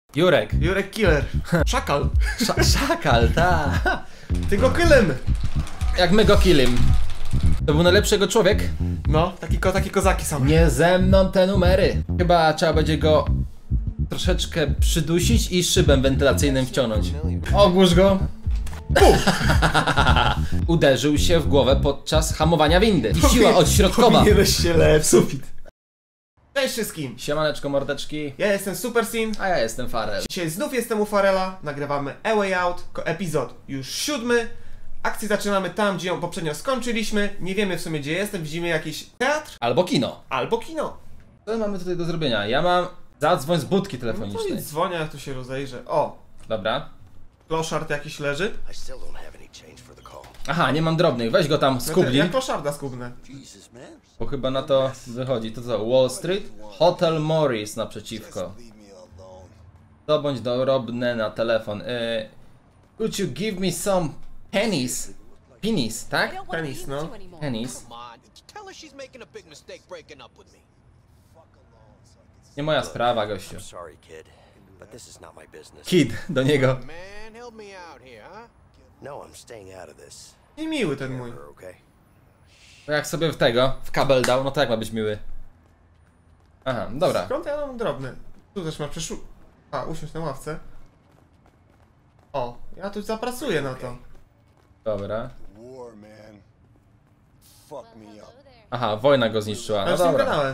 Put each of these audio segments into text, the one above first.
Jurek. Jurek Killer. Szakal. Szakal, ta. Ty go killem. Jak my go killim. To był najlepszy jego człowiek. No, takie kozaki są. Nie ze mną te numery. Chyba trzeba będzie go troszeczkę przydusić i szybem wentylacyjnym wciągnąć. Ogłusz go. Uderzył się w głowę podczas hamowania windy. I siła odśrodkowa. Powinieneś się leć. Sufit. Cześć wszystkim. Siemaneczko mordeczki. Ja jestem Supersin. A ja jestem Farel. Dzisiaj znów jestem u Farela. Nagrywamy A Way Out. Epizod już 7. Akcję zaczynamy tam, gdzie ją poprzednio skończyliśmy. Nie wiemy w sumie, gdzie jestem. Widzimy jakiś teatr Albo kino. albo kino. Co mamy tutaj do zrobienia? Ja mam... Zadzwoń z budki No to telefonicznej. i dzwonię, jak tu się rozejrzę. O, Dobra. kloszard jakiś leży. I still don't have any change for the call. Aha, nie mam drobnych. Weź go tam, No to skubli. ja kloszarda skubnę. Jesus, man. Bo chyba na to wychodzi. To co? Wall Street? Hotel Morris naprzeciwko. Leave me alone. Zdobądź dorobne na telefon. Could you give me some pennies? Pennies, tak? Penis, no. Pennies. Come on, tell her she's making a big mistake breaking up with me. Nie moja sprawa, gościu. I'm sorry, kid, but this is not my business. Kid, do niego. Man, help me out here, huh? No, I'm staying out of this. Niemiły ten mój. Okay? To jak sobie w kabel dał, no to jak ma być miły? Aha, dobra. Skąd ja mam drobny? Tu też ma usiąść na ławce. O, ja tu zapracuję na to. Dobra. War, man. Fuck me up. Aha, wojna go zniszczyła. Ja No już z nim dobra. gadałem.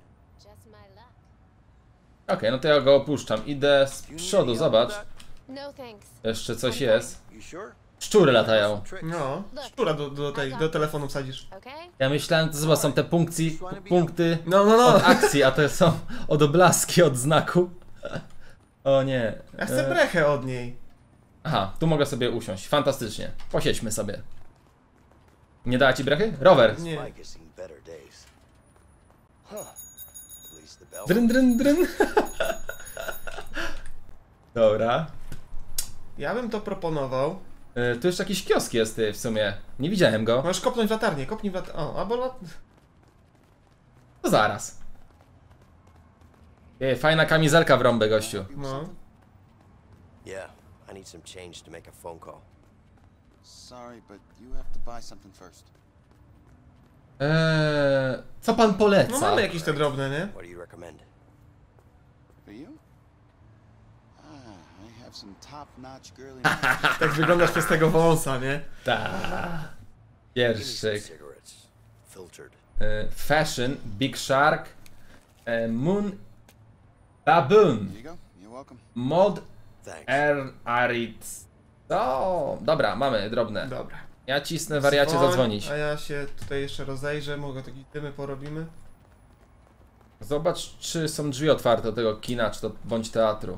Okej, no to ja go opuszczam. Idę z przodu, zobacz. No thanks. Jeszcze coś jest. You sure? Szczury latają. No, szczura do telefonu wsadzisz. Okay? Ja myślałem, to zobacz, są te punkty No. od akcji, a to są od oblaski, od znaku. O nie. Ja chcę brechę od niej. Aha, tu mogę sobie usiąść. Fantastycznie. Posiedźmy sobie. Nie dała ci brechy? Rower. Nie. Mike has seen better days. Huh. At least the bell. Dryn, dryn, dryn. Dobra. Ja bym to proponował. Tu jeszcze jakiś kiosk jest w sumie. Nie widziałem go. Możesz kopnąć w latarnię, kopnij w latarnię. O, albo To zaraz. Fajna kamizelka w rąbę, gościu. no. Yeah, I need some change to make a phone call. Sorry, but you have to buy something first. Co pan poleca? No mamy jakieś te drobne, nie? What do you recommend? For you? I have some top-notch girly. Tak wyglądasz przez tego wąsa, nie? Ta. Give me some Pierwszy. cigarettes. Filtered. Fashion, Big Shark, Moon, Baboon, Here you go. You're welcome. Mod, Thanks. Arit. O, dobra, mamy drobne. Dobra. Ja cisnę wariacie Dzwoń, zadzwonić. A ja się tutaj jeszcze rozejrzę, mogę takie dymy porobimy. Zobacz, czy są drzwi otwarte do tego kina, czy to bądź teatru.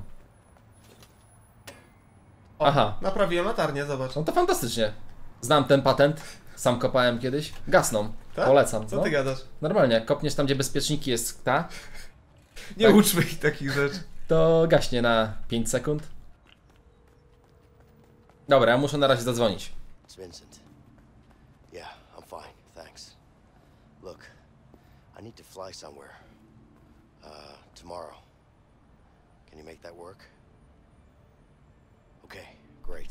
O, Aha. naprawiłem latarnię, zobacz. No to fantastycznie. Znam ten patent. Sam kopałem kiedyś. Gasną. Tak? Polecam. Co no. ty gadasz? Normalnie, jak kopniesz tam, gdzie bezpieczniki jest ta, Nie Tak. uczmy ich takich rzeczy. to gaśnie na 5 sekund. Dobra, ja muszę na razie zadzwonić. It's Vincent. Yeah, I'm fine, thanks. Look, I need to fly somewhere. Tomorrow. Can you make that work? Okay, great.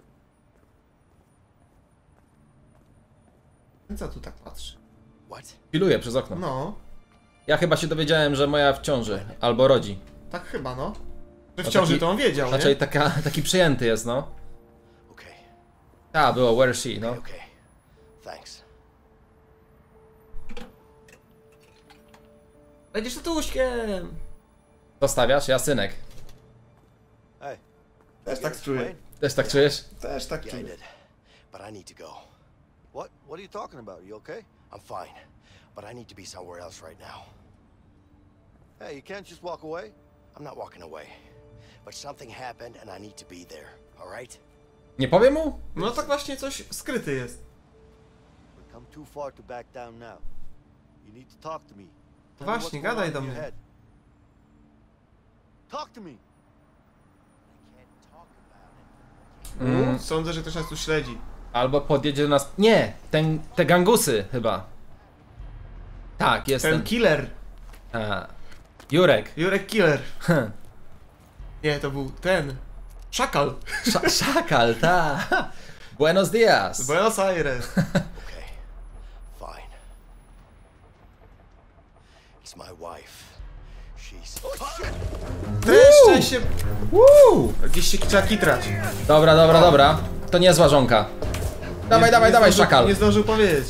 Co tu tak patrzy? What? Piluję przez okno. No, Ja chyba się dowiedziałem, że moja w ciąży. Albo rodzi. tak chyba, no. Że w No ciąży taki- to on wiedział, Raczej nie? taki przyjęty jest, no. Okay, A, było where she, no. okay. Thanks. Będziesz tatuśkiem! Zostawiasz? Ja synek. Hey. Też tak czuję. Też tak czujesz? Też tak Yeah, I czuję. did. But I need to go. What? What are you talking about? You okay? I'm fine, but I need to be somewhere else right now. Hey, you can't just walk away. I'm not walking away, but something happened and I need to be there, all right? Nie powiem mu? No tak właśnie coś skryty jest. We've come too far to back down now. You need to talk to me. Tell me Właśnie, what's going gadaj on do in your mnie. head. Talk to me. I can't talk about it. Sądzę, że ktoś nas tu śledzi. Albo podjedzie do nas... Nie! Te gangusy chyba. Tak, jest Ten ten. killer. A. Jurek. Jurek Killer. Nie, to był ten. Szakal. Szakal, ta. Buenos dias. Buenos Aires. Okay, fine. It's my wife. She's... Dreszcze się... Woo! Gdzieś się trzeba kitrać. Dobra, dobra, dobra. To niezła żonka. Dawaj, dawaj, dawaj, szakal. Nie zdążył powiedzieć.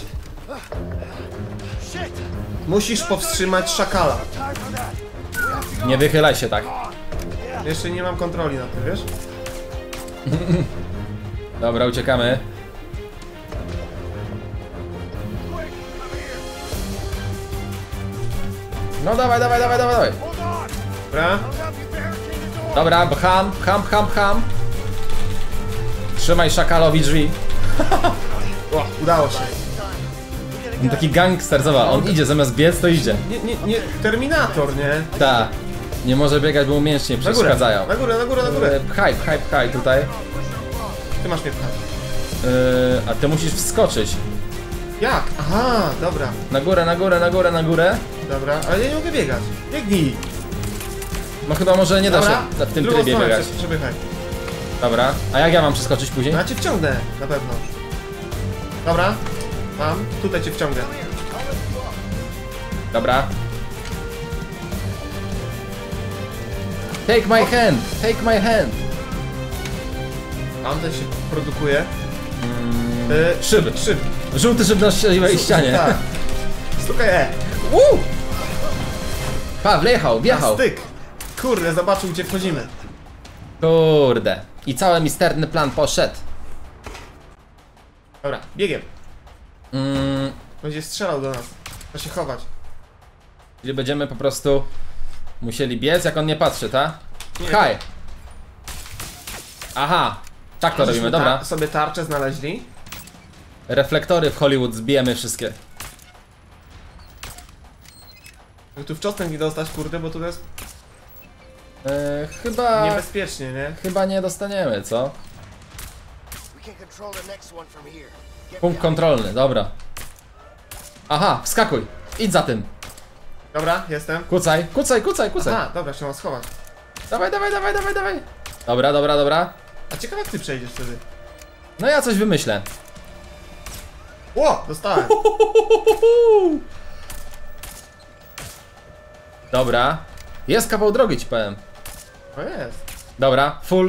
Musisz powstrzymać szakala. Nie wychylaj się tak. Jeszcze nie mam kontroli na tym, wiesz? Dobra, uciekamy. No dawaj, dawaj, dawaj, dawaj, dawaj. Dobra? Dobra, pcham, pcham, pcham, pcham. Trzymaj szakalowi drzwi. O, udało się. Taki gangster, zobacz, on idzie, zamiast biec to idzie. Nie, Terminator, nie? Ta. Nie może biegać, bo mu mięśnie Na górę, przeszkadzają. na górę, na górę, na górę. Pchaj, pchaj, pchaj tutaj. Ty masz mnie pchać. A ty musisz wskoczyć. Jak? Aha, dobra. Na górę, na górę, na górę, na górę. Dobra, ale ja nie mogę biegać. Biegnij. No chyba może nie da Dobra, się w tym drugą trybie stronę biegać. przepychaj. Dobra. A jak ja mam przeskoczyć później? No ja cię wciągnę, na pewno. Dobra, mam. Tutaj cię wciągnę. Dobra. Take my hand! Take my hand! Tamten się produkuje. Szyby. Szyb. Żółty szyb na ścianie. Tak. Stukaj E. Pa, wjechał, Na wjechał. styk. Kurde, zobaczył gdzie wchodzimy. Kurde. I cały misterny plan poszedł. Dobra, biegiem. Mm, Będzie strzelał do nas. Trzeba się chować. Czyli będziemy po prostu musieli biec, jak on nie patrzy, tak? Nie. Haj! Aha! Tak to robimy, dobra. Sobie tarczę znaleźli. Reflektory w Hollywood zbijemy wszystkie. Tu w czosnek nie dostać, kurde, bo tu jest Chyba... niebezpiecznie, nie? Chyba nie dostaniemy, co? We can control the next one from here. Get Punkt kontrolny, dobra. Aha, wskakuj! Idź za tym! Dobra, jestem. Kucaj, kucaj, kucaj, kucaj! Aha, dobra, się mam schować. Dawaj, dawaj, dawaj, dawaj, dawaj! Dobra, dobra, dobra. A ciekawe jak ty przejdziesz wtedy. No ja coś wymyślę. Ło, dostałem. Dobra. Jest kawał drogi, ci powiem. O jest. Dobra, full.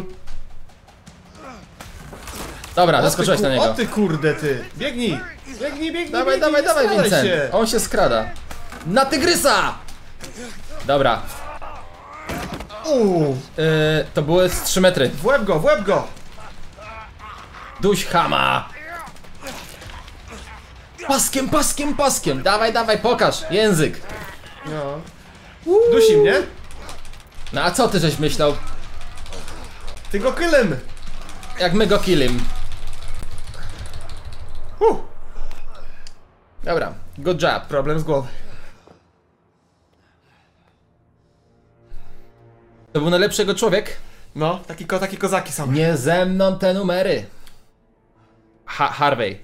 Dobra, zaskoczyłeś na niego. O ty kurde ty. Biegnij. Biegnij, biegnij, Dawaj, biegnij, dawaj, nie dawaj, skradaj Vincent. się. On się skrada. Na tygrysa! Dobra. To były z 3 metry. W łeb go, w łeb go. Duś chama! Paskiem, paskiem, paskiem! Dawaj, dawaj, pokaż! Język! No. Dusi mnie. No a co ty żeś myślał? Ty go kylem. Jak my go killim. Dobra, good job. Problem z głowy. To był najlepszy jego człowiek? No, takie kozaki są. Nie ze mną te numery. Harvey.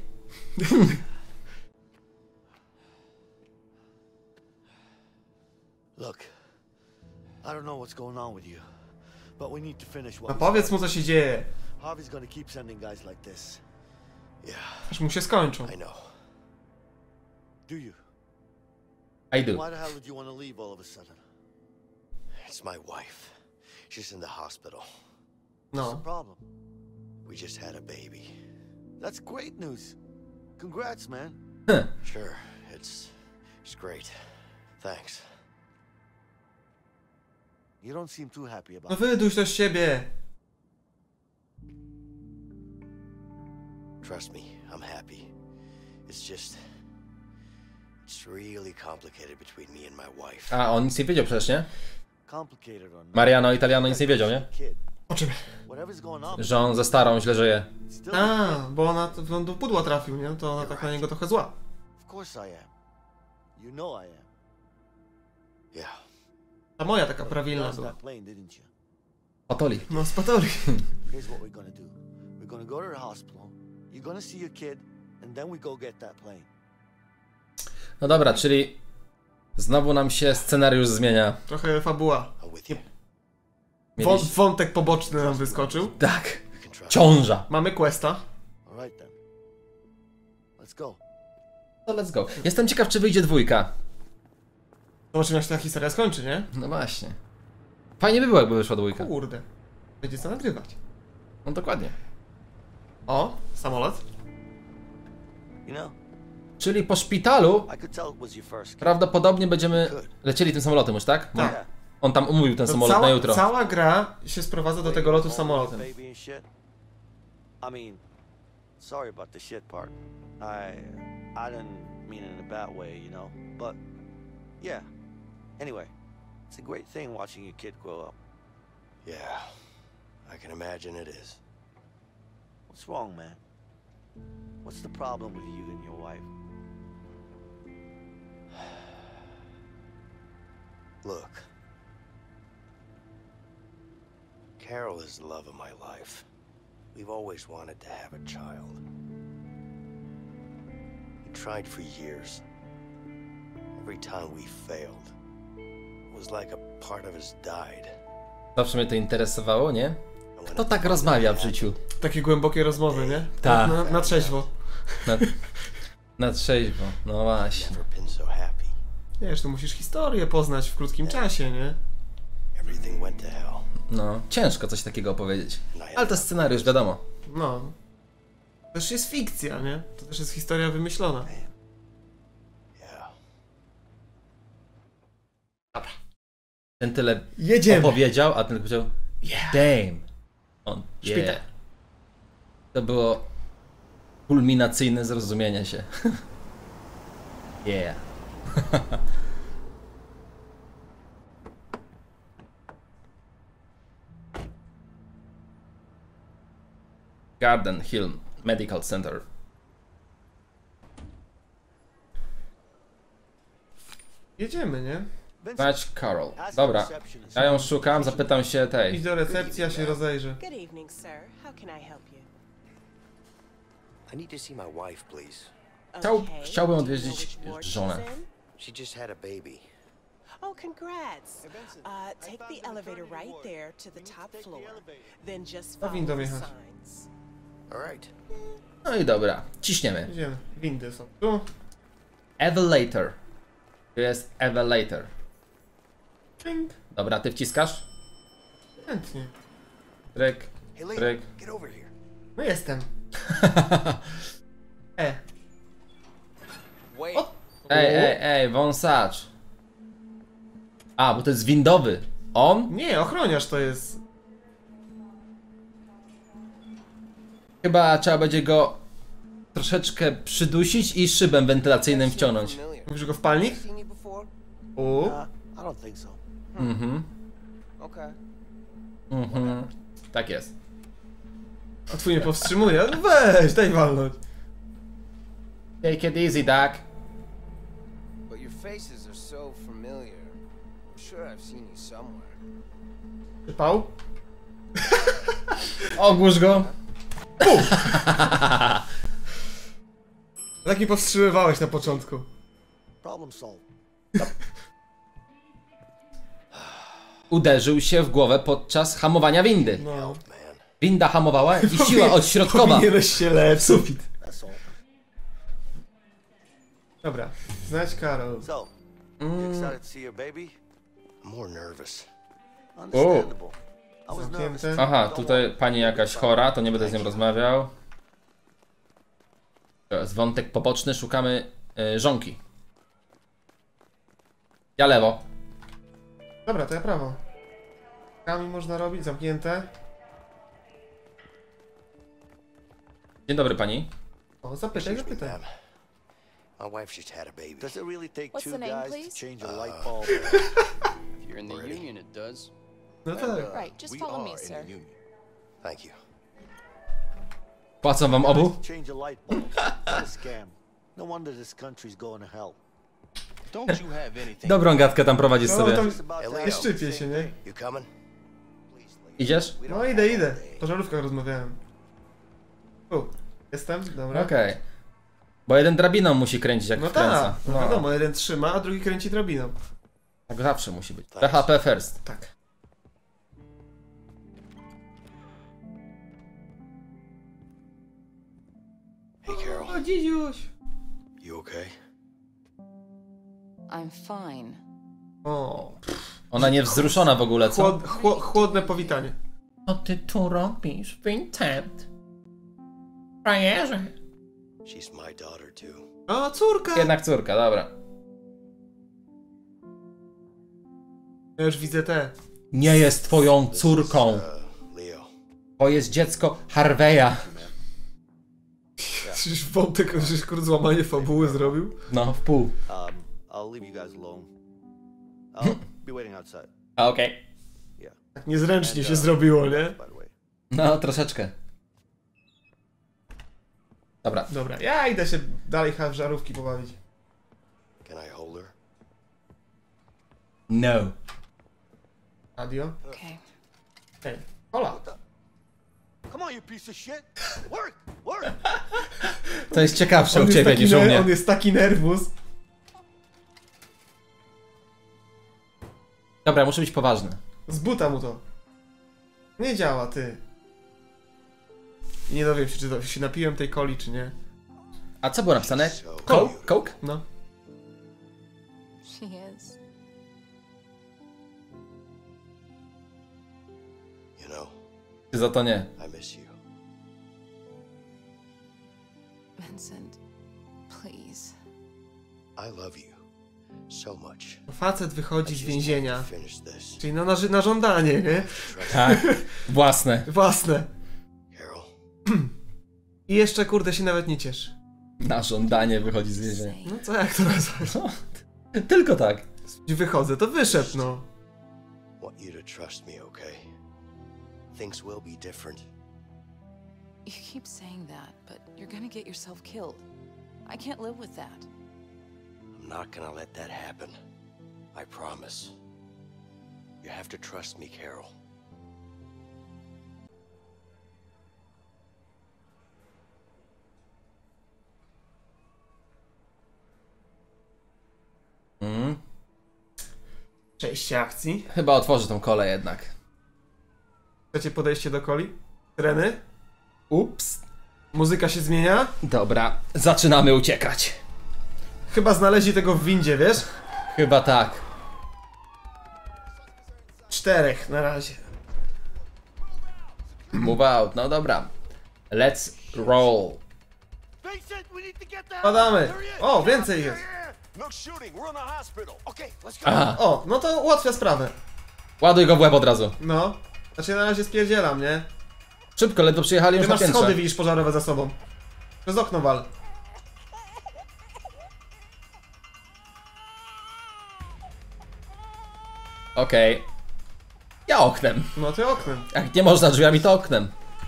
Look, I don't know what's going on with you, but we need to finish No what we powiedz mu co się dzieje. Harvey's gonna keep sending guys like this. Yeah, Aż mu się skończą. I know. Do you? I do. Why the hell did you want to leave all of a sudden? It's my wife. She's in the hospital. What's the No. problem? We just had a baby. That's great news. Congrats, man. Sure, it's great. Thanks. You don't seem too happy about No it. wyduś to z siebie. Trust me, I'm happy. It's really complicated between me and my wife. A, on nic nie wiedział przecież, nie? Complicated or not. Mariano Italiano nic nie wiedział, nie? Kid, O czym? whatever's going on, Że on ze starą źle żyje. it's still A, bo on do pudła trafił, nie? To ona tak na niego trochę zła. Of course I am. You know I am. Yeah. Ta moja taka You prawilna lost była. that plane, didn't you? Patoli. No z patorii. Here's what we're gonna do. We're gonna go to the hospital. You're gonna see your kid, and then we go get that plane. No dobra, czyli znowu nam się scenariusz zmienia. Trochę fabuła. I'm with you. Wątek poboczny nam wyskoczył. Tak. Ciąża. Mamy questa. All right then. Let's go. No let's go. Jestem ciekaw, czy wyjdzie dwójka. Zobaczymy, jak się ta historia skończy, nie? No właśnie. Fajnie by było, jakby wyszła dwójka. Kurde. Będzie co nagrywać. No dokładnie. O, samolot. You know, Czyli po szpitalu I could tell it was your first kid. prawdopodobnie będziemy lecieli tym samolotem już, tak? Tak. Yeah. On tam umówił ten To samolot na jutro. Cała gra się sprowadza do tego lotu samolotem. Baby and shit. I mean, sorry about the shit part. I didn't mean it in a bad way, you know. But yeah. Anyway, it's a great thing watching your kid grow up. Yeah, I can imagine it is. What's wrong, man? What's the problem with you and your wife? Look. Carol is the love of my life. We've always wanted to have a child. We tried for years. Every time we failed, it was like a part of us died. Zawsze mnie to interesowało, nie? And when Kto it tak finally rozmawia w happened, życiu? Takie głębokie rozmowy, nie? Tak. Na trzeźwo. Na trzeźwo, no właśnie. Never been so happy. Wiesz, to musisz historię poznać w krótkim czasie, nie? Everything went to hell. No, ciężko coś takiego opowiedzieć. And I Ale to scenariusz, wiadomo. No. To też jest fikcja, nie? To też jest historia wymyślona. Yeah. Ten tyle Jedziemy. opowiedział, a ten powiedział damn. On, Szpital. yeah. To było kulminacyjne zrozumienie się. Yeah. Garden Hill Medical Center. Jedziemy, nie? Znać Carol. Dobra, ja ją szukam, zapytam się Idź tej. do recepcji, ja się rozejrzę. Good evening, sir. How can I help you? I need to see my wife, please. Chciałbym Do you know odwiedzić which ward żonę. she's in? She just had a baby. Oh, congrats. Take the elevator right there to the top floor. Then just follow windą the jechać. signs. All right. No i dobra, ciśniemy. Jedziemy. Windy są tu. Elevator. Tu jest elevator. Ping. Dobra, ty wciskasz? Chętnie. Tryk, Hey, Lena, tryk. get over here. No jestem. E. Wait. Ej, wąsacz. A, bo to jest windowy. On? Nie, ochroniarz to jest. Chyba trzeba będzie go troszeczkę przydusić i szybem wentylacyjnym wciągnąć. Mówisz go w palnik? Seen you before? U. I don't think so. Okay. Tak jest. A twój mnie powstrzymuje. No weź, daj walnąć. Take it easy, Doc. But your faces are so familiar. I'm sure I've seen you somewhere. Przypał? Ogłusz go. Tak mi powstrzymywałeś na początku. Problem solved. Uderzył się w głowę podczas hamowania windy. No. Man, Winda hamowała i siła odśrodkowa. Powinieneś się lepszy. Sufit. That's all. Dobra. Znać Karol. So, you excited to see your baby? I'm more nervous. Understandable. I was nervous. Zamknięte. Aha, tutaj pani jakaś chora, to nie będę z nią rozmawiał. To jest wątek poboczny, szukamy żonki. Ja lewo. Dobra, to ja prawo. Kami można robić, zamknięte. Dzień dobry pani. O, zapytaj, Excuse me, zapytaj. ma'am. My wife just had a baby. Does it really take What's two the name, guys please? to change a light bulb? If you're in the Already. union, it does. No tak. Right, just follow me, sir. Thank you. Płacą wam obu? Change a light bulb. What a scam. No wonder this country's going to hell. Don't you have anything? Dobrą gadkę tam prowadzisz No, sobie. tam It's about Hey, that. Leo. nie szczypie się, nie? You coming? Idziesz? No idę. Po żarówkach rozmawiałem. Tu. Jestem? Dobra. Okej. Bo jeden drabiną musi kręcić jak No wkręca. tak, no wiadomo, jeden trzyma, a drugi kręci drabiną. Tak zawsze musi być. PHP first. Tak. Carol. O, dzidziuś. You okay? I'm fine. O, Ona nie wzruszona w ogóle, co? chłodne powitanie. Co ty tu robisz, Vincent? Frajerze. She's my daughter too. O, córka! Jednak córka, dobra. Ja już widzę te. Nie jest twoją córką. Leo. To jest dziecko Harveya. Przecież wątek, że kurde złamanie fabuły zrobił. No, w pół. I'll leave you guys alone. I'll be waiting outside. A, okej. Yeah. Tak niezręcznie się zrobiło, nie? By the way. No, troszeczkę. Dobra. Dobra, ja idę się dalej w żarówki pobawić. Can I hold her? No. Adio. Okay. Hej, hola. Come on, you piece of shit! Work! Work! To jest ciekawsze u jest ciebie taki niż u mnie. on jest taki nerwus. Dobra, muszę być poważny. Z buta mu to. Nie działa, ty. I nie dowiem się, czy to się napiłem tej coli, czy nie. A co było napisane? So Coke? Coke? No. She is. You know, Czy za to nie? I miss you. Vincent, please. I love you so much. Facet wychodzi z I just więzienia. have to finish this. Czyli na żądanie, nie? Tak. Własne. Własne. Carol, I jeszcze kurde się nawet nie cieszy. Na żądanie wychodzi z więzienia. No co jak to nazwać? Tylko tak. Wychodzę, to wyszedł, no. want you to trust me, okay? Things will be different. You keep saying that, but you're gonna get yourself killed. I can't live with that. I'm not gonna let that happen. I promise. You have to trust me, Carol. Przejście akcji. Chyba otworzę tą kolę jednak. Chcecie podejście do coli? Treny? Ups. Muzyka się zmienia? Dobra, zaczynamy uciekać. Chyba znaleźli tego w windzie, wiesz? Chyba tak. 4 na razie. Move out, no dobra. Let's roll. Vincent, we need to get that! Padamy. O, więcej jest. No shooting. We're in the hospital. Okay, let's go. Aha, O, no to ułatwia sprawę. ładuj go w łeb od razu. No. Znaczy na razie spierdzielam, nie? Szybko, ledwo przyjechali Ty już na masz piętrze. schody, widzisz, pożarowe za sobą. Przez okno wal. Okej. Ja oknem. No ty oknem. Jak nie można drzwiami, to oknem.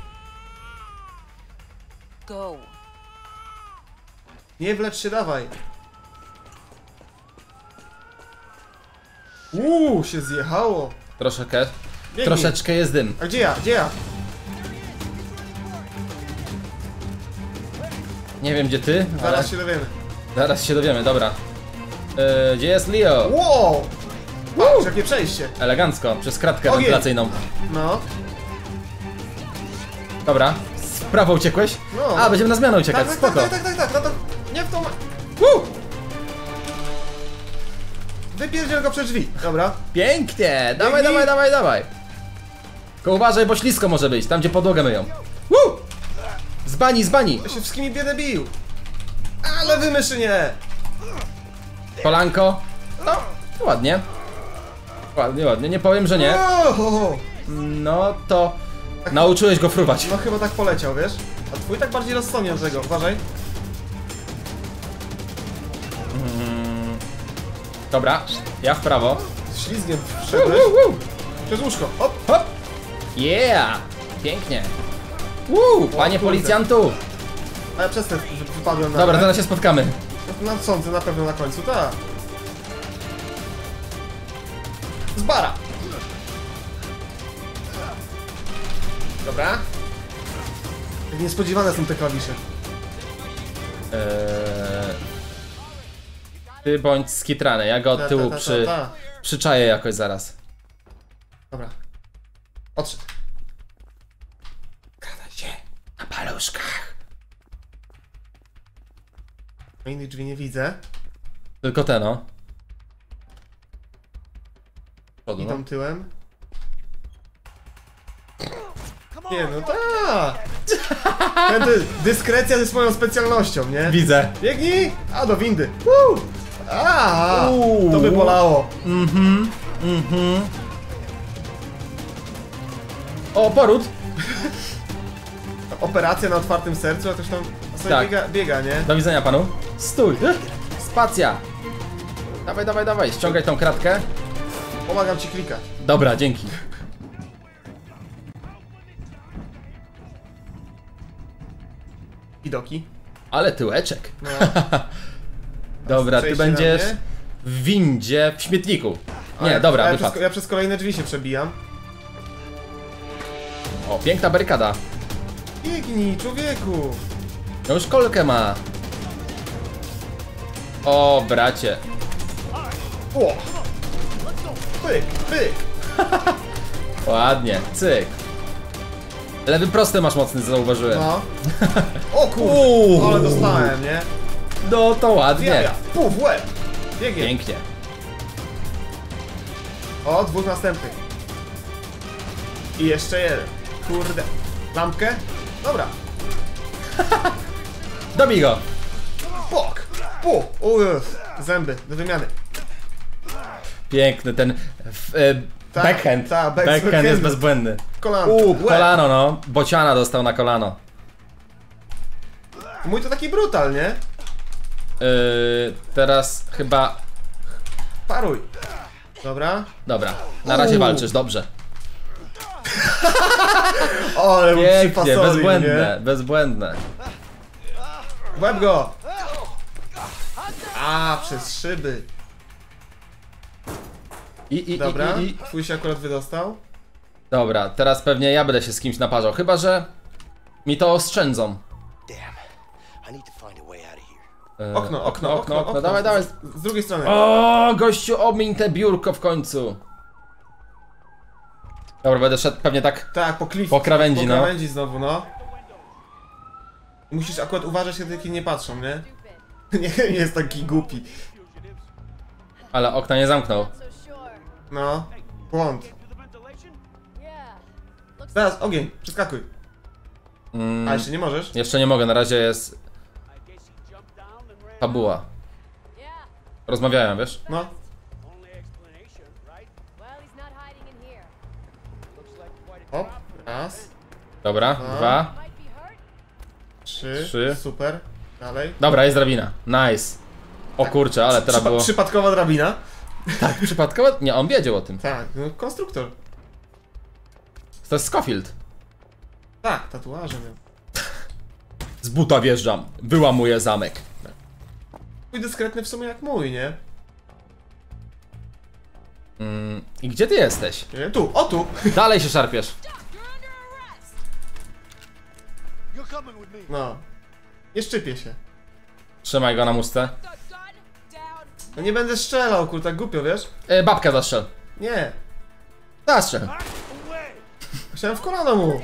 Go. Nie wlecz się, dawaj. Się zjechało. Troszeczkę. Biegnij. Troszeczkę jest dym. A gdzie ja? Gdzie ja? Nie wiem gdzie ty, ale Zaraz się dowiemy. zaraz się dowiemy, dobra. Gdzie jest Leo? Wow! Patrz, jakie przejście. Elegancko, przez kratkę Ogień. wentylacyjną. No. Dobra. W prawo uciekłeś? No. A, będziemy na zmianę uciekać, Tak, spoko. tak. No to nie w tą... Wypierdziel go przez drzwi. Dobra. Pięknie! Dawaj, Biegnij. dawaj. Tylko uważaj, bo ślisko może być, tam gdzie podłogę myją. Z bani! Ja się wszystkimi biedę bił. Ale wymyszynie. Kolanko. No, ładnie. Ładnie, nie powiem, że nie. No to... Nauczyłeś go fruwać. No chyba tak poleciał, wiesz? A twój tak bardziej rozsądnie od tego, uważaj. Dobra, ja w prawo. Z ślizgiem wszedłeś. Przez łóżko. Hop. Hop! Yeah! Pięknie. Panie kurde. policjantu! A ja przez ten wypadłem na... Dobra, zaraz się spotkamy. No sądzę na pewno na końcu, tak. Z bara. Dobra. Jak niespodziewane są te klawisze. Ty bądź skitrany, ja go od tyłu przyczaję jakoś zaraz. Dobra. Odszedł. Gada się na paluszkach. Innych drzwi nie widzę. Tylko te, no. Przodu, no. Idą tyłem. Nie no tak! Dyskrecja jest moją specjalnością, nie? Widzę. Biegnij! A do windy! A, to by bolało. O, poród! Operacja na otwartym sercu, a ktoś tam sobie Tak. biega, nie? Do widzenia panu. Stój! Spacja! Dawaj, dawaj, dawaj, ściągaj tą kratkę. Pomagam ci klikać. Dobra, dzięki. Widoki. Ale tyłeczek. No. Dobra, ty Przejście na będziesz mnie? w windzie, w śmietniku. Nie, Ale dobra, ja wypadł. przez, ja przez kolejne drzwi się przebijam. O, piękna barykada. Biegnij, człowieku! No już kolkę ma. O, bracie. O! Pyk, pyk! Ładnie, cyk. Lewy prosty masz mocny, zauważyłem. No. O Uuu. kurde! Ale dostałem, nie? No to ładnie. Zjawia! Puf, w łeb! Biegnie! Pięknie. O, dwóch następnych. I jeszcze jeden. Kurde. Lampkę? Dobra. Dobij go. Pok! Pu! Zęby do wymiany. Piękny ten backhand. tak, Backhand jest backhandu. bezbłędny. Kolanko. W Łeb. kolano, no. Bociana dostał na kolano. Mój to taki brutal, nie? Teraz chyba... Paruj. Dobra. Dobra, na razie walczysz, dobrze. O, ale mu Pięknie, przypasolił, bezbłędne, bezbłędne. nie? Łeb go! A, przez szyby. Dobra, twój się akurat wydostał. Dobra, teraz pewnie ja będę się z kimś naparzał, chyba że mi to oszczędzą. Damn. I need to find a way out of here. Okno. Dawaj, dawaj. Z drugiej strony. O, gościu, omiń te biurko w końcu. Dobra, będę szedł pewnie tak. Tak, po klifu. Po krawędzi, po no. krawędzi znowu, no. Musisz akurat uważać, kiedy takie nie patrzą, nie? Nie jest taki głupi. Ale okna nie zamknął. No. Błąd. Teraz, ogień, przeskakuj. A jeszcze nie możesz? Jeszcze nie mogę, na razie jest fabuła. Rozmawiają, wiesz? No. Hop, raz, Dobra, dwa. trzy, super. Dalej. Dobra, jest drabina. Nice. O kurczę, ale teraz było... Przypadkowa drabina. Tak, przypadkowo? Nie, on wiedział o tym. Tak, no konstruktor. To jest Scofield. Tak, tatuaże miał. Z buta wjeżdżam, wyłamuję zamek. Mój dyskretny w sumie jak mój, nie? I gdzie ty jesteś? Nie wiem, tu, o tu! Dalej się szarpiesz. No. Nie szczypię się. Trzymaj go na muszce. No nie będę strzelał, kur, tak głupio, wiesz? Babkę zastrzel. Nie. Zastrzel. Chciałem w kolano mu.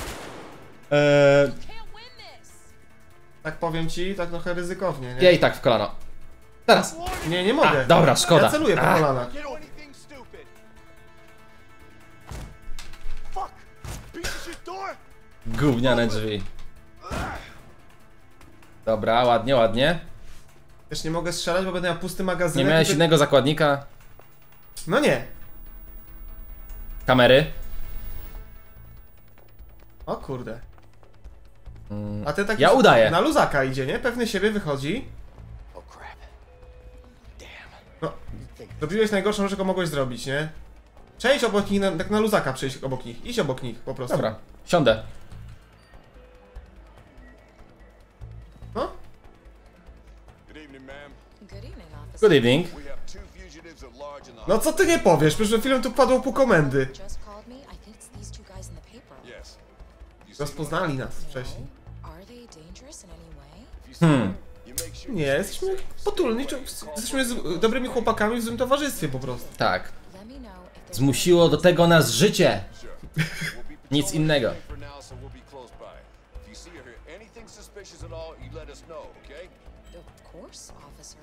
Tak powiem ci, tak trochę ryzykownie, nie? Jej tak w kolano. Teraz. Nie, nie mogę. Dobra, szkoda. Ja celuję po kolanach. Gówniane drzwi. Dobra, ładnie, ładnie. Też nie mogę strzelać, bo będę miał pusty magazynek. Nie miałeś i innego zakładnika? No nie. Kamery? O kurde. A ty tak Ja udaję. na luzaka idzie, nie? Pewny siebie wychodzi. Oh crap. Damn. No, zrobiłeś najgorszą rzecz, jaką mogłeś zrobić, nie? Przejdź obok nich, tak na luzaka przejść obok nich. Idź obok nich, po prostu. Dobra, siądę. No? Good evening, officer. Good evening. No co ty nie powiesz? Przecież przed chwilą tu padło pół komendy. Just called me. I think it's these two guys in the paper. Rozpoznali nas wcześniej. Are they dangerous in any way? Nie, jesteśmy potulni, jesteśmy dobrymi chłopakami w złym towarzystwie po prostu. Tak. Let me know if there's Zmusiło do tego nas życie. Nic innego. Of course, officer.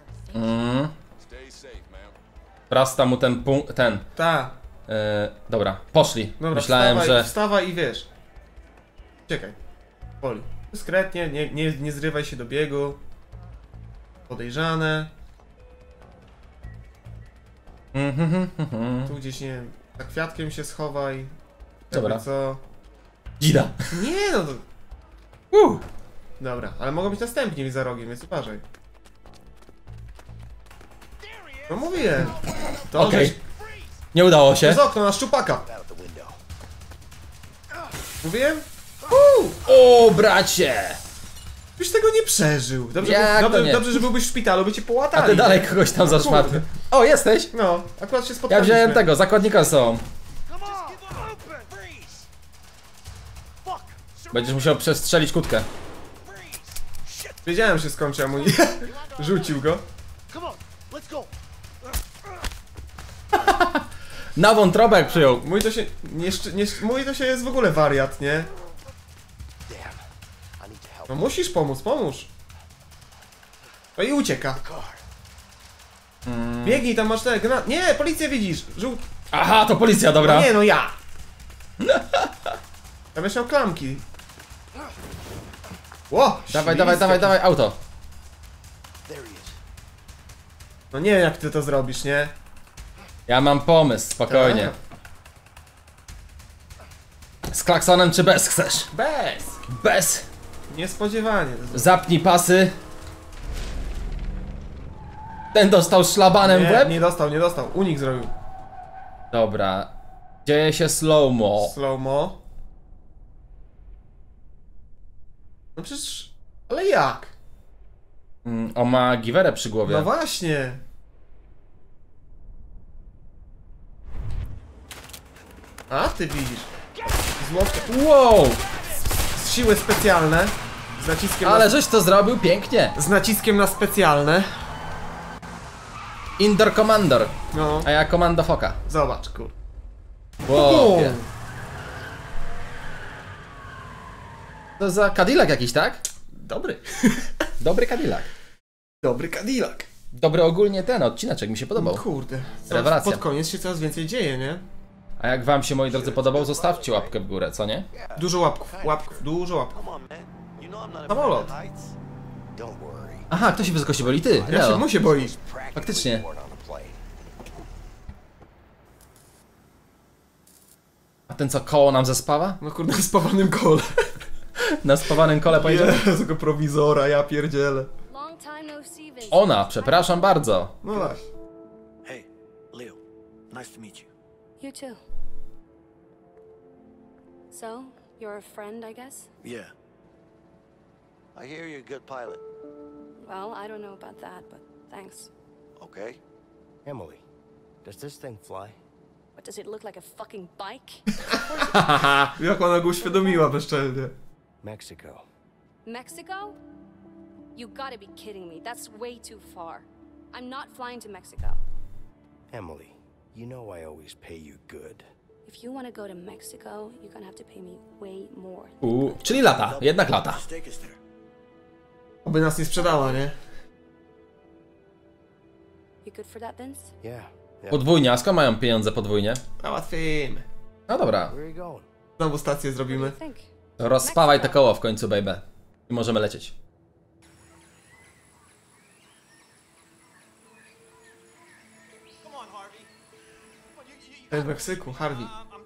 Rasta mu ten punkt, Ta. dobra, poszli. Dobra, Myślałem, wstawaj, że... wstawaj i wiesz. Czekaj. Poli. Dyskretnie, nie zrywaj się do biegu. Podejrzane. Tu gdzieś, nie wiem, za kwiatkiem się schowaj. Dobra. Jakby co? Dzida. Nie no to... Dobra, ale mogą być następni za rogiem, więc uważaj. No mówię. To, Okej. żeś- Nie udało To się. jest okno na szczupaka. Mówiłem? O, bracie! Byś tego nie przeżył. Dobrze, Jak to nie? dobrze, że byłbyś w szpitalu, by cię połatali. A ty dalej nie? kogoś tam No zaszmatł. kurde. O, jesteś! No, akurat się Ja spotkaliśmy. wziąłem tego, zakładnika są. Będziesz musiał przestrzelić kłódkę. Wiedziałem, że się skończy amunicja. Rzucił go. Na wątrobę jak przyjął. Mój to się... mój to się jest w ogóle wariat, nie? No musisz pomóż. No i ucieka. Biegnij, tam masz te Nie, policję widzisz! Aha, to policja, dobra. No nie, no ja! Ja będę miał klamki. Ło! Dawaj, świst jakiś. dawaj, auto. No nie wiem, jak ty to zrobisz, nie? Ja mam pomysł, spokojnie. Z klaksonem czy bez chcesz? Bez! Bez. Niespodziewanie. Zapnij pasy. Ten dostał szlabanem w łeb? Nie dostał. Unik zrobił. Dobra. Dzieje się slow-mo. Slow-mo. No przecież... Ale jak? On ma giwerę przy głowie. No właśnie. A, ty widzisz. Wow! Siły specjalne. Z naciskiem Ale żeś to zrobił pięknie. z naciskiem na specjalne. Indoor Commander. No, A ja Komando Foka. zobacz, kur... Wow. To za Cadillac jakiś, tak? Dobry. Dobry Cadillac. Dobry Cadillac. Dobry ogólnie ten odcineczek mi się podobał. Kurde. Rewelacja. Pod koniec się coraz więcej dzieje, nie? A jak wam się, moi drodzy, podobał, zostawcie łapkę w górę, co nie? Dużo łapków, dużo łapków. Come on, man. You know I'm not Samolot. afraid of heights. Don't worry. Aha, kto się wysokości boli? Ty, Ja się Leo. mu się boi. Faktycznie. Born on a plane. A ten co, koło nam zespawa? No kurde, w spawanym kole. Na spawanym kole pojedziemy? Jezu, tego prowizora, ja pierdzielę. Long time no see, Vincent. Ona, przepraszam bardzo. No właśnie. Hey, Leo. Nice to meet you. You too. So, you're a friend, I guess? Yeah. I hear you're a good pilot. Well, I don't know about that, but thanks. Okay. Emily, does this thing fly? What, does it look like a fucking bike? Jak ona go uświadomiła bezczelnie. Mexico. Mexico? You gotta be kidding me. That's way too far. I'm not flying to Mexico. Emily, you know I always pay you good. If you want to go to Mexico, you're gonna have to pay me way more. Czyli lata, jednak lata. Take us there. Oby nas nie sprzedała, nie? You good for that, Vince? Yeah. Podwójnie, a skąd mają pieniądze podwójnie? Załatwimy. No dobra, Where are you going? Znowu stację What do zrobimy. you think? to rozspawaj te koło w końcu, baby. I możemy lecieć. W Meksyku, Harvey.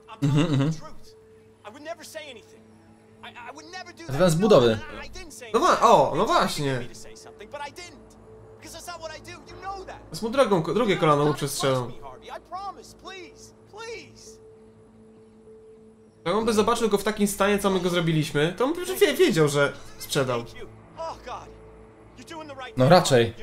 Ten z budowy. No właśnie. Z mu drugie kolano mu przestrzelą. Jak on by zobaczył go w takim stanie, co my go zrobiliśmy, to on by wiedział, że sprzedał. No raczej.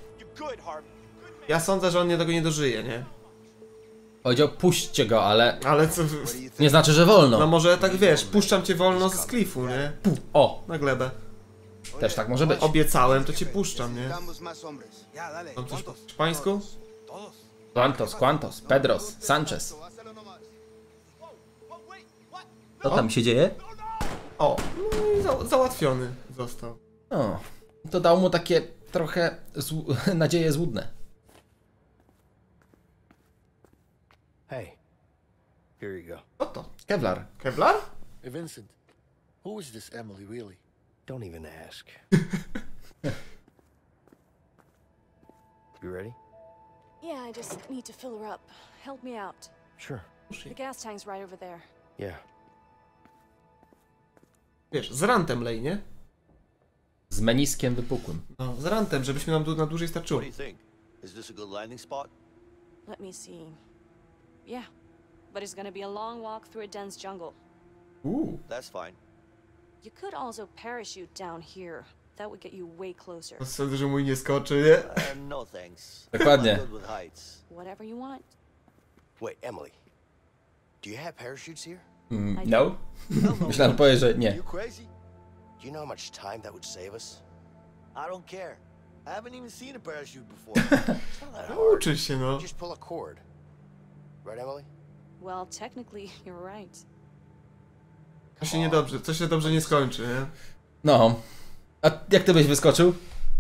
Ja sądzę, że on tego nie dożyje, nie? Powiedział, puśćcie go, ale Ale co... nie znaczy, że No wolno. może tak wiesz, puszczam cię wolno z klifu, nie? O, Na glebę. też tak może być. Obiecałem, to cię puszczam, nie? Mam coś po hiszpańsku? Quantos, Pedros, Sanchez. Co tam się dzieje? O, no i załatwiony został. O, to dał mu takie trochę nadzieje złudne. Hey, here you go. Co to? Kevlar. Kevlar? Hey, Vincent, who is this Emily really? Don't even ask. You ready? Yeah, I just need to fill her up. Help me out. Sure. The gas tank's right over there. Yeah. Wiesz, z rantem lej, nie? Z meniskiem wypukłym. No, z rantem, żebyśmy nam na dłużej What starczyło. do you think? Is this a good landing spot? Let me see. Yeah, but it's gonna be a long walk through a dense jungle. That's fine. You could also parachute down here. That would get you way closer. Sądzę, że mój nie skoczy, nie? No thanks. Dokładnie. I'm good with heights. Whatever you want. Wait, Emily. Do you have parachutes here? No? Myślałem, że powiesz, że nie. You crazy? Do you know how much time that would save us? I don't care. I haven't even seen a parachute before. It's not that hard. Uczysz się, no. Just pull a cord. Right, Emily? Well, technically, you're right. Co się dobrze nie skończy, nie? No. A jak ty byś wyskoczył?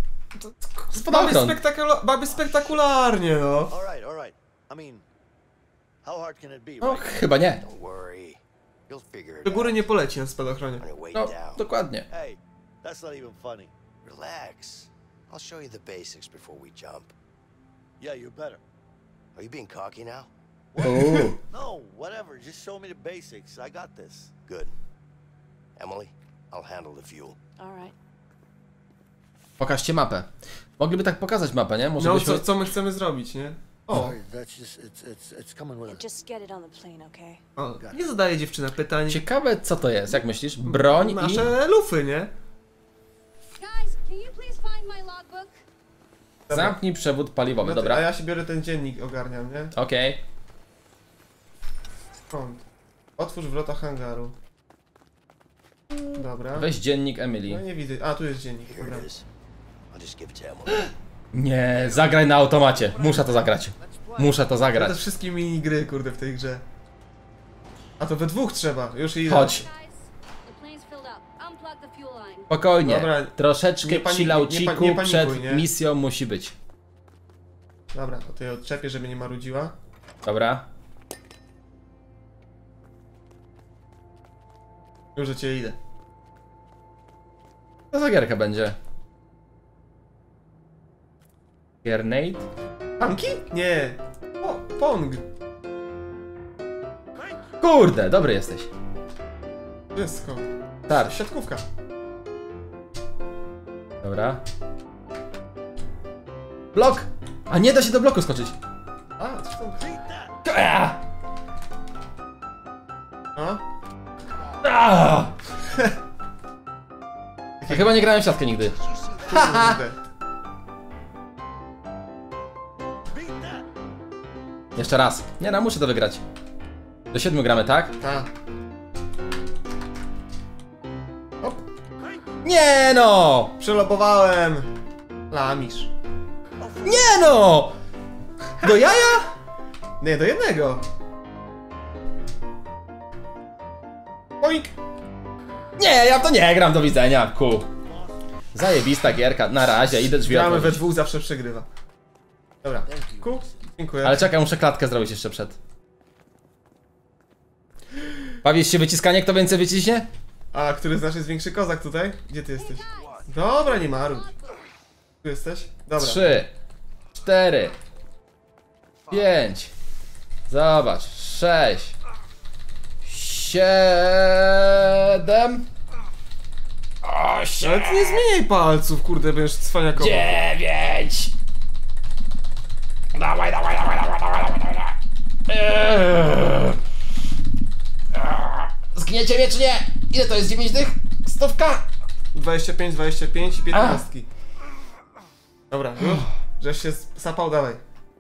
Baby spektakularnie, no. All right. I mean, how hard can it be, No, right? chyba nie. Don't worry. You'll figure it Do góry out. nie poleci na spadochronie. On your way No, down. dokładnie. Hey, that's not even funny. Relax. I'll show you the basics before we jump. Yeah, you better. Are you being cocky now? Uuu. No, whatever. Just show me the basics. I got this. Good. Emily, I'll handle the fuel. All right. Pokażcie mapę. Mogliby tak pokazać mapę, nie? Może No, byśmy... co my chcemy zrobić, nie? O, Sorry, that's just, it's coming with us. Just get it on the plane, okay? o, nie zadaje dziewczyna pytań. Ciekawe co to jest, jak myślisz? Broń i... Nasze lufy, nie? Guys, can you please find my logbook? Zamknij przewód paliwowy, A dobra. ja się biorę ten dziennik, ogarniam, nie? Okej. Skąd? Otwórz wrota hangaru. Dobra. Weź dziennik No Emily. nie widzę. A, tu jest dziennik, Here dobra. it is. I'll just give it to Emily. Nie, zagraj na automacie. Muszę to zagrać. Muszę to To zagrać. te wszystkie minigry, kurde, w tej grze. A to we dwóch trzeba, już idę. Chodź. Guys, the plane's filled up. Unplug the fuel line. Spokojnie. Dobra, Troszeczkę nie panikuj, chillauciku nie panikuj, przed nie? misją musi być. Dobra, to ja odczepię, żeby nie marudziła. Dobra. Już do ciebie idę. Co za gierka będzie? Grenade? Tanki? Nie. O, Pong. Kurde, dobry jesteś. Wszystko. Tak, Siatkówka. dobra. Blok! A nie da się do bloku skoczyć. A, coś tam. Ea! A? Ea! Ja chyba nie grałem w siatkę nigdy. Kurde. Jeszcze raz. Nie no, muszę to wygrać. Do 7 gramy, tak? Ta. Nie no! Przelobowałem. Lamisz. Nie no! Do jaja? Nie, do jednego. Oink. Nie, ja w to nie gram, do widzenia, ku. Zajebista gierka, na razie, idę drzwi Gramy we otworzyć. dwóch, zawsze przegrywa. Dobra. Ku. Dziękuję. Ale czekaj, muszę klatkę zrobić jeszcze przed. Bawisz się wyciskanie, kto więcej wyciśnie? A który z nas jest większy kozak tutaj? Gdzie ty jesteś? Dobra, nie marudź. Tu jesteś? Dobra. 3, 4, 5, zobacz, 6, 7, 8, Ale ty nie zmieniaj palców, kurde, będziesz cwaniakował. 9. Dawaj. Zgniecie mnie czy nie? Ile to jest? 9 dych? 100? 25, 25 i 15. Dobra, już? Żeś się sapał, dawaj.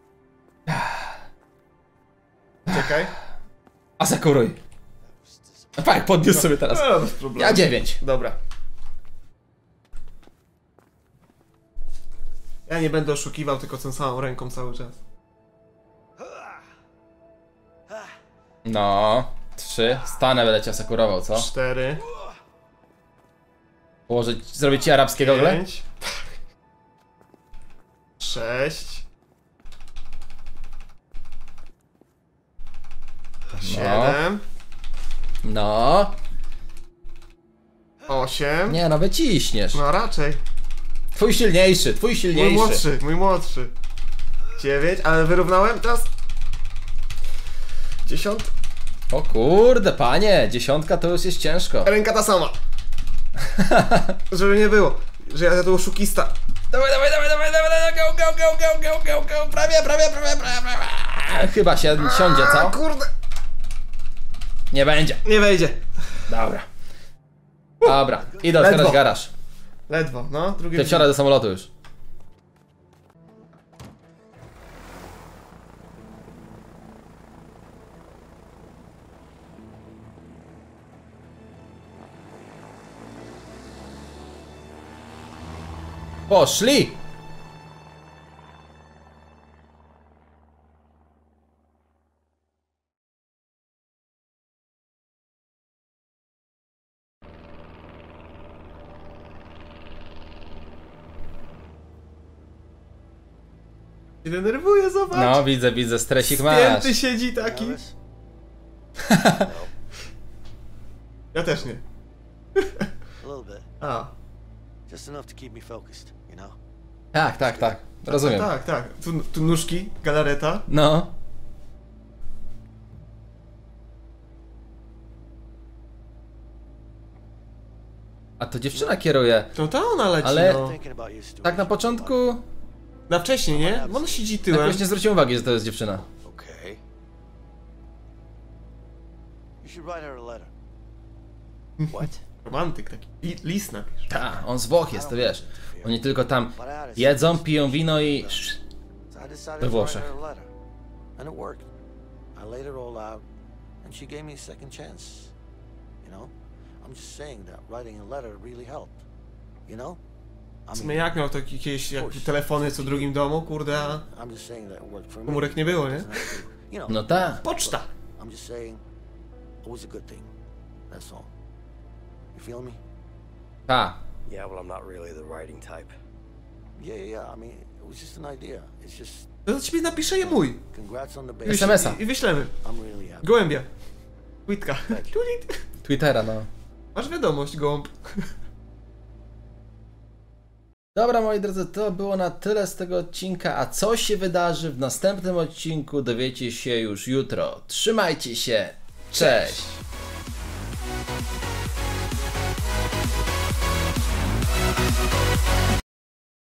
Czekaj. Asekuruj. Tak, podniósł sobie teraz. No, bez problemu. Ja 9. Dobra. Ja nie będę oszukiwał, tylko tą samą ręką cały czas. No. 3. Stanę, będę cię asekurował, co? 4, Zrobić ci arabskie gogle? 5. 6. 7. No. 8. Nie no, wyciśniesz. No raczej. Twój silniejszy, twój silniejszy. Mój młodszy. 9, ale wyrównałem teraz. 10. O kurde, panie, 10 to już jest ciężko. Ręka ta sama. Żeby nie było, że ja tu oszukista. Dawaj, go, prawie. Chyba się siądzie, co? Kurde. Nie będzie. Nie wejdzie. Dobra. Dobra, idę otwierać Ledwo. garaż. Ledwo, no. Drugie Ty wsiadaj do samolotu już. Poszli! się denerwuje, zobacz. No, widzę, stresik masz. Spięty siedzi taki. Nervous? Ja też nie. A little bit. A. Just enough to keep me focused, you know? Tak. Rozumiem. Tak. Tu nóżki, galareta. No. A to dziewczyna kieruje. To ta ona leci, Ale- no. Thinking about your situation. Tak na początku Na wcześniej, nie? Bo ona siedzi tyłem. jakoś nie zwróciłem uwagi, że to jest dziewczyna. Okay. You should write her a letter. What? Romantyk taki. List napisz. Ta, on z Włoch jest, to wiesz. Oni tylko tam jedzą, piją wino i... So I decided We to write Włoszech. her a letter. And it worked. I laid it all out, and she gave me a second chance. You know? I'm just saying that writing a letter really helped. You know? W sumie jak miał to jakieś telefony co drugim domu, kurde, a I'm just saying that it worked for me. komórek nie było, nie? You know, No tak. Poczta! I'm just saying it was a good thing. That's all. You feel me? Ta. Yeah, well, I'm not really the writing type. Yeah. I mean, it was just an idea. It's just To do ciebie napiszę je mój. congrats on the I baby. SMS-a. I wyślemy. I'm really happy. Gołębia. Tweetka. Twittera, no. Masz wiadomość, gołąb. Dobra, moi drodzy, to było na tyle z tego odcinka, a co się wydarzy w następnym odcinku dowiecie się już jutro. Trzymajcie się, cześć!